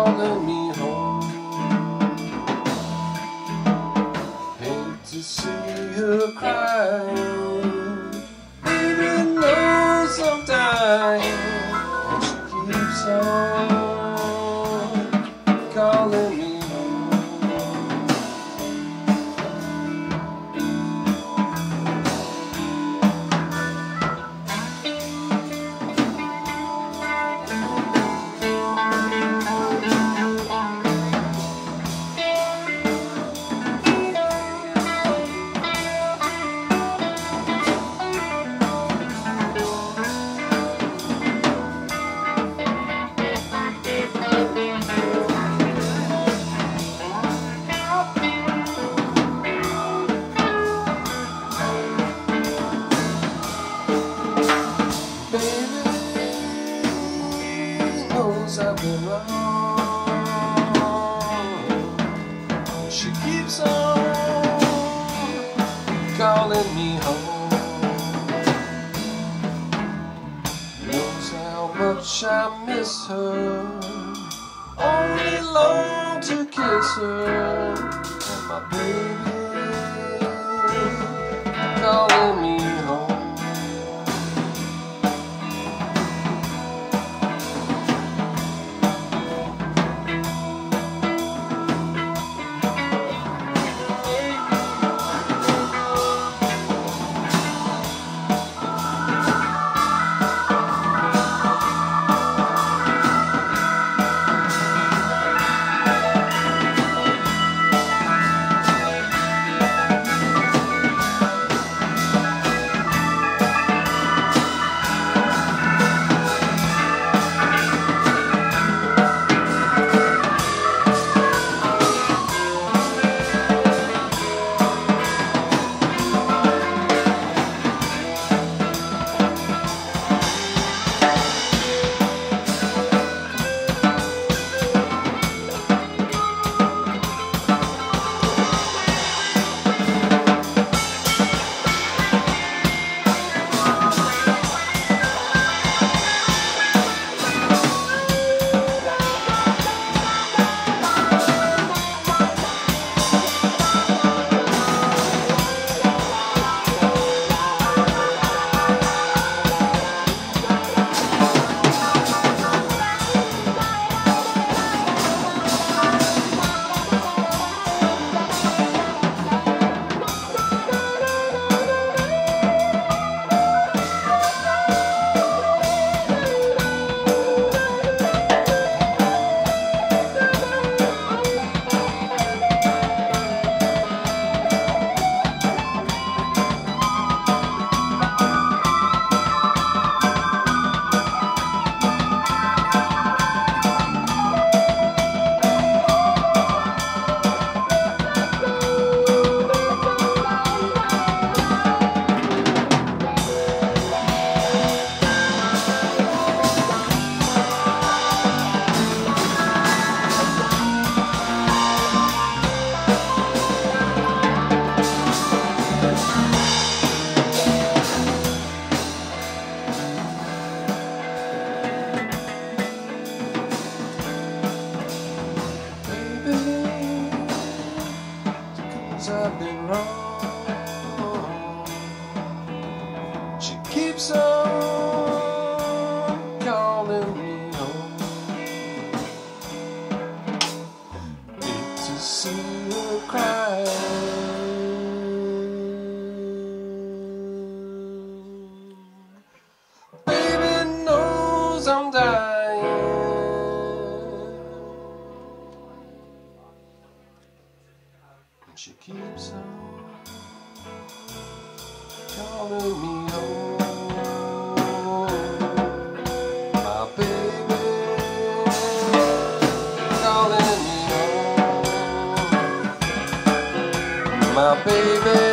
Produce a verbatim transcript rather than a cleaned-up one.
calling me home. Hate to see her crying, baby knows I'm dying, and she keeps on calling me. I've been wrong. She keeps on calling me home. Knows how much I miss her, only long to kiss her. And my baby calling me home. I've been wrong. She keeps on calling me home. Hate to see her cry. Baby knows I'm dying. She keeps on calling me home. My baby calling me home. My baby